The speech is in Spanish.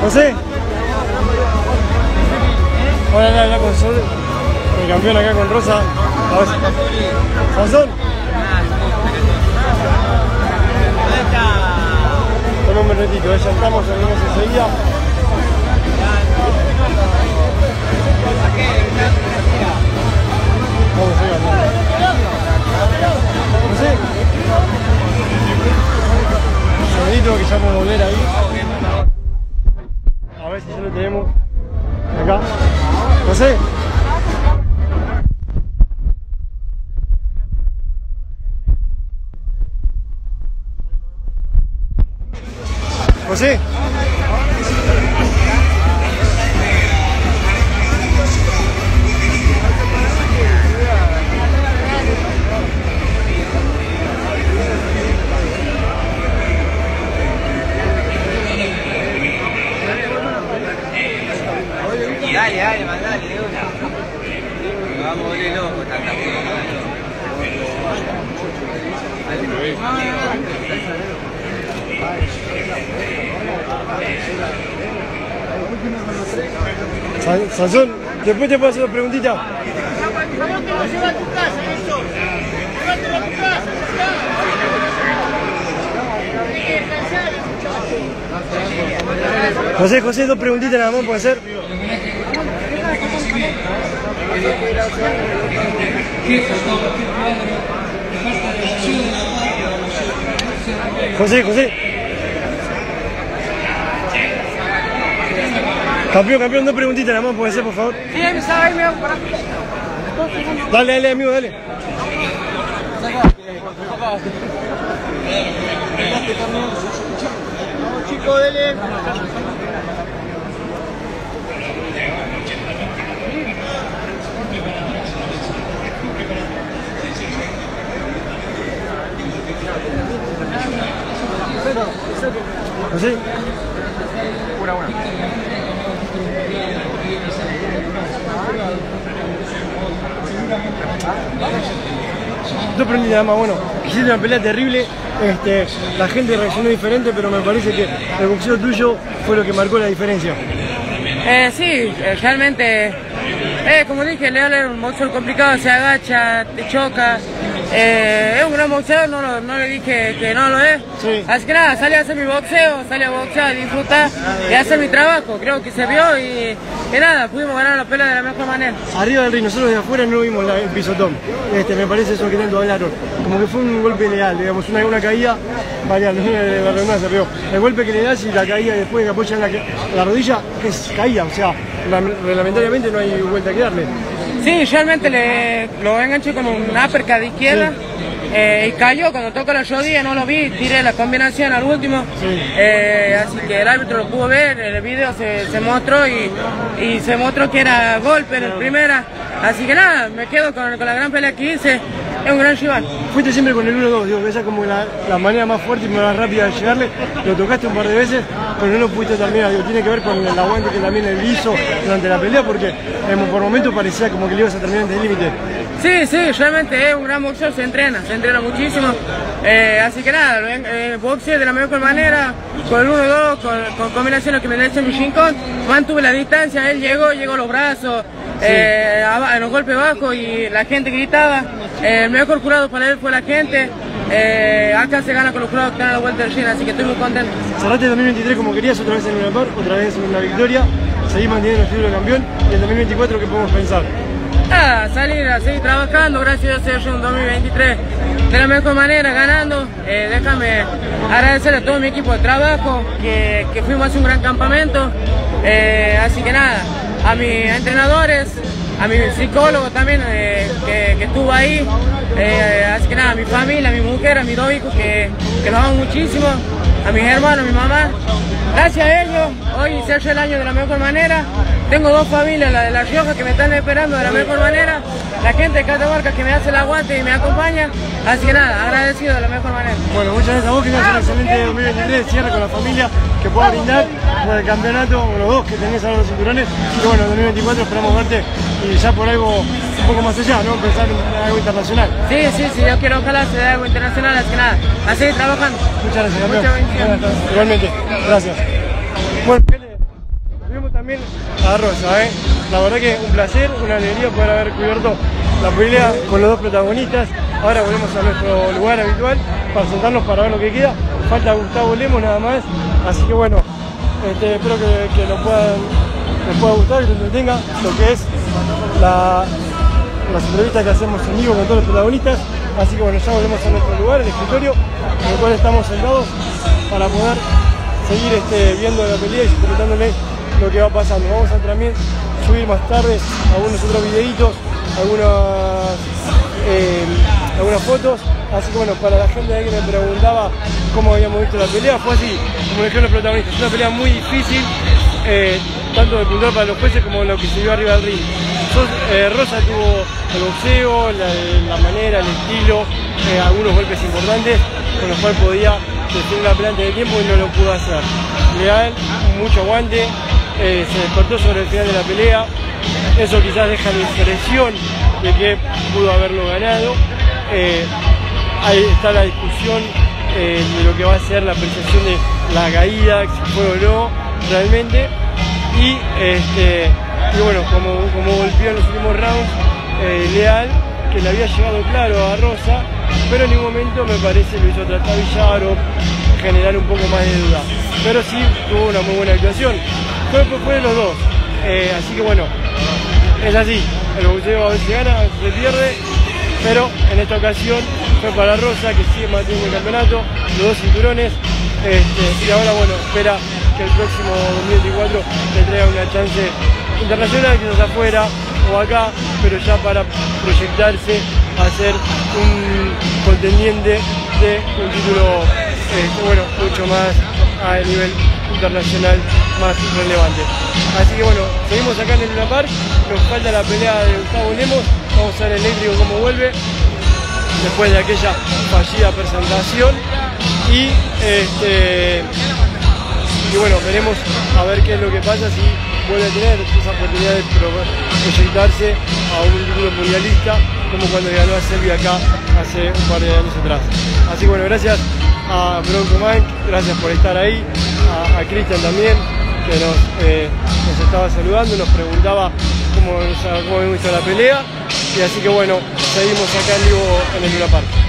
José. Voy a hablar con Sol, el campeón acá con Rosa. A ver. Sansón. Con un minutito, ya estamos, salimos enseguida. Vamos a ir. José. Un segundito que ya vamos a volver ahí. A ver si ya lo tenemos. Acá. José. José. Dale, mandale de una. Vamos a volver loco, tanta Sansón, después te puedo hacer una preguntita. José, dos preguntitas nada más puede ser. José. Campeón, dos preguntitas nada más puede ser, por favor. Sí, me sabe, amigo. Dale, amigo, dale. Vamos, chicos, dele. José. Una. Dos preguntitas nada más, bueno, hiciste una pelea terrible, la gente reaccionó diferente, pero me parece que el boxeo tuyo fue lo que marcó la diferencia. Sí, realmente, como dije, Leal es un boxeador complicado, se agacha, te choca. Es un gran boxeador, no le dije que no lo es. Sí. Así que nada, salí a hacer mi boxeo, salí a boxear, a disfrutar y a hacer mi trabajo. Creo que se vio y nada, pudimos ganar la pelea de la mejor manera. Arriba del ring, nosotros de afuera no vimos el pisotón. Me parece eso que tanto hablaron. Como que fue un golpe leal, digamos, una caída variable, la redundancia, pero el golpe que le das y la caída después que apoyan la rodilla es caída, o sea, reglamentariamente no hay vuelta que darle. Sí, realmente lo enganché con un uppercut de izquierda. Sí. Y cayó cuando tocó la rodilla, no lo vi, tiré la combinación al último. Sí. Así que el árbitro lo pudo ver, el video se mostró y se mostró que era golpe en el primera. Así que nada, me quedo con la gran pelea que hice. Es un gran rival. Fuiste siempre con el 1-2, digo, esa es como la manera más fuerte y más rápida de llegarle. Lo tocaste un par de veces, pero no lo pudiste terminar. Digo, tiene que ver con el aguante que también él hizo durante la pelea, porque por momentos parecía como que le ibas a terminar antes del límite. Sí, realmente es un gran boxeador, se entrena muchísimo. Así que nada, boxeé de la mejor manera, con el 1-2, con combinaciones que me echan mi rincón, mantuve la distancia, él llegó los brazos, en los golpes bajos y la gente gritaba. El mejor jurado para él fue la gente. Acá se gana con los jurados que dan la vuelta del ring, así que estoy muy contento. Cerraste el 2023 como querías, otra vez en una par, otra vez en una victoria, seguís manteniendo el título de campeón, y el 2024, ¿qué podemos pensar? Salir a seguir trabajando, gracias a Dios, un 2023 de la mejor manera, ganando. Déjame agradecer a todo mi equipo de trabajo, que fuimos a hacer un gran campamento. Así que nada, a mis entrenadores, a mi psicólogo también, que estuvo ahí. Así que nada, a mi familia, a mi mujer, a mis dos hijos, que los amo muchísimo, a mis hermanos, a mi mamá. Gracias a ellos, hoy se hace el año de la mejor manera. Tengo dos familias, la de La Rioja, que me están esperando de la mejor manera, la gente de Catamarca que me hace el aguante y me acompaña, así que nada, agradecido de la mejor manera. Bueno, muchas gracias a vos, que tengas un excelente 2023, cierre con la familia, que pueda brindar por el campeonato, los dos que tenés ahora los cinturones, y bueno, en 2024 esperamos verte y ya por algo un poco más allá, ¿no? Pensar en algo internacional. Sí, yo quiero ojalá se dé algo internacional, así que nada, a seguir trabajando. Muchas gracias, campeón. Muchas bendiciones. Igualmente, gracias. Bueno, También a Rosa, la verdad que un placer, una alegría poder haber cubierto la pelea con los dos protagonistas. Ahora volvemos a nuestro lugar habitual para sentarnos para ver lo que queda. Falta Gustavo Lemos nada más, así que bueno, espero que les pueda gustar y que les entretenga lo que es las entrevistas que hacemos en vivo con todos los protagonistas. Así que bueno, ya volvemos a nuestro lugar, el escritorio, en el cual estamos sentados para poder seguir viendo la pelea y comentándole lo que va pasando. Vamos a también subir más tarde algunos otros videitos, algunas fotos. Así que bueno, para la gente que me preguntaba cómo habíamos visto la pelea, fue así, como dijeron los protagonistas. Es una pelea muy difícil, tanto de puntual para los jueces como lo que se vio arriba del ring. Rosa tuvo el boxeo, la manera, el estilo, algunos golpes importantes con los cuales podía definir la pelea antes de tiempo y no lo pudo hacer. Leal, mucho aguante, se despertó sobre el final de la pelea. Eso quizás deja la impresión de que pudo haberlo ganado. Ahí está la discusión de lo que va a ser la apreciación de la caída, si fue o no realmente. Y bueno, como golpeó en los últimos rounds, Leal, que le había llegado claro a Rosa, pero en ningún momento me parece lo hizo trastabillar o generar un poco más de duda. Pero sí tuvo una muy buena actuación. Fue de los dos. Así que bueno, es así. El boxeo a veces gana, a veces se pierde, pero en esta ocasión fue para Rosa, que sigue manteniendo el campeonato, los dos cinturones. Y ahora bueno, espera que el próximo 2024 le traiga una chance internacional, quizás afuera o acá, pero ya para proyectarse a ser un contendiente de un título bueno, mucho más a nivel internacional, más relevante. Así que bueno, seguimos acá en el Luna Park, nos falta la pelea de Gustavo Lemos, vamos a ver el eléctrico cómo vuelve después de aquella fallida presentación y bueno, veremos a ver qué es lo que pasa, si vuelve a tener esa oportunidad de proyectarse a un título mundialista como cuando ganó a Serbia acá hace un par de años atrás. Así que bueno, gracias a Bronco Mike, gracias por estar ahí, a Cristian también, que nos estaba saludando, nos preguntaba cómo habíamos visto la pelea, y así que bueno, seguimos acá en vivo en el Luna Park.